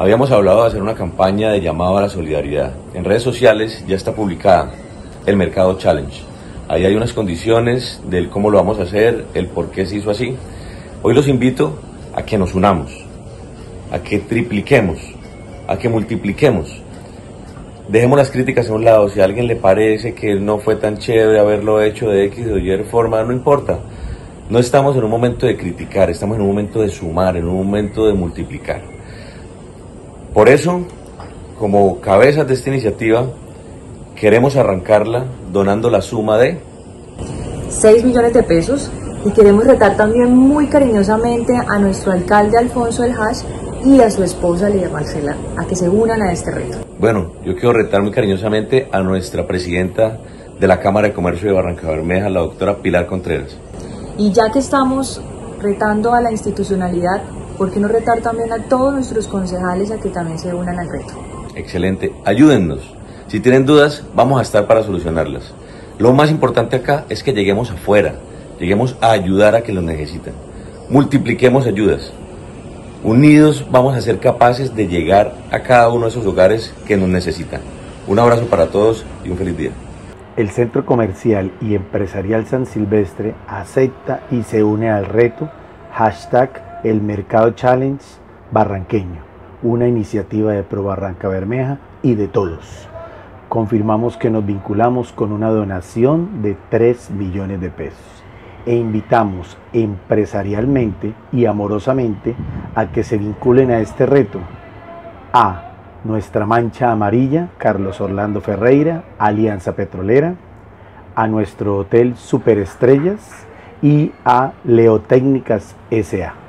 Habíamos hablado de hacer una campaña de llamado a la solidaridad. En redes sociales ya está publicada el Mercado Challenge. Ahí hay unas condiciones del cómo lo vamos a hacer, el por qué se hizo así. Hoy los invito a que nos unamos, a que tripliquemos, a que multipliquemos. Dejemos las críticas a un lado. Si a alguien le parece que no fue tan chévere haberlo hecho de X o Y forma, no importa. No estamos en un momento de criticar, estamos en un momento de sumar, en un momento de multiplicar. Por eso, como cabezas de esta iniciativa, queremos arrancarla donando la suma de 6 millones de pesos, y queremos retar también muy cariñosamente a nuestro alcalde Alfonso del Hash y a su esposa Lidia Marcela a que se unan a este reto. Bueno, yo quiero retar muy cariñosamente a nuestra presidenta de la Cámara de Comercio de Barrancabermeja, la doctora Pilar Contreras. Y ya que estamos retando a la institucionalidad, ¿por qué no retar también a todos nuestros concejales a que también se unan al reto? Excelente, ayúdennos. Si tienen dudas, vamos a estar para solucionarlas. Lo más importante acá es que lleguemos afuera, lleguemos a ayudar a que los necesitan. Multipliquemos ayudas. Unidos vamos a ser capaces de llegar a cada uno de esos hogares que nos necesitan. Un abrazo para todos y un feliz día. El Centro Comercial y Empresarial San Silvestre acepta y se une al reto #El Mercado Challenge Barranqueño, una iniciativa de Pro Barrancabermeja y de todos. Confirmamos que nos vinculamos con una donación de 3 millones de pesos e invitamos empresarialmente y amorosamente a que se vinculen a este reto a Nuestra Mancha Amarilla, Carlos Orlando Ferreira, Alianza Petrolera, a nuestro Hotel Superestrellas y a Leotécnicas S.A.